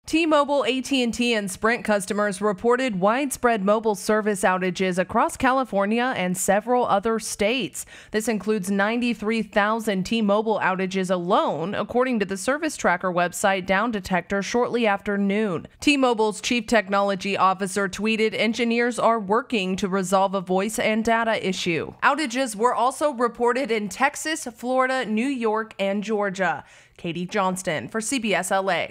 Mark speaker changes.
Speaker 1: T-Mobile, AT&T, and Sprint customers reported widespread mobile service outages across California and several other states. This includes 93,000 T-Mobile outages alone, according to the service tracker website Down Detector shortly after noon. T-Mobile's chief technology officer tweeted engineers are working to resolve a voice and data issue. Outages were also reported in Texas, Florida, New York, and Georgia. Katie Johnston for CBS LA.